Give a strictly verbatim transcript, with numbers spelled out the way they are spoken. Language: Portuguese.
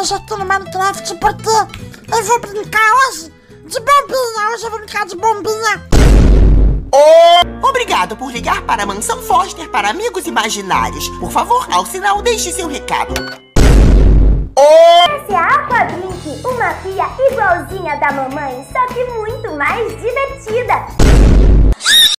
hoje aqui no Minecraft porque eu vou brincar hoje de bombinha. Hoje eu vou brincar de bombinha. Oh! Obrigado por ligar para a Mansão Foster para amigos imaginários. Por favor, ao sinal, deixe seu recado. Oh! Essa é a Aquablink, uma pia igualzinha da mamãe, só que muito mais divertida.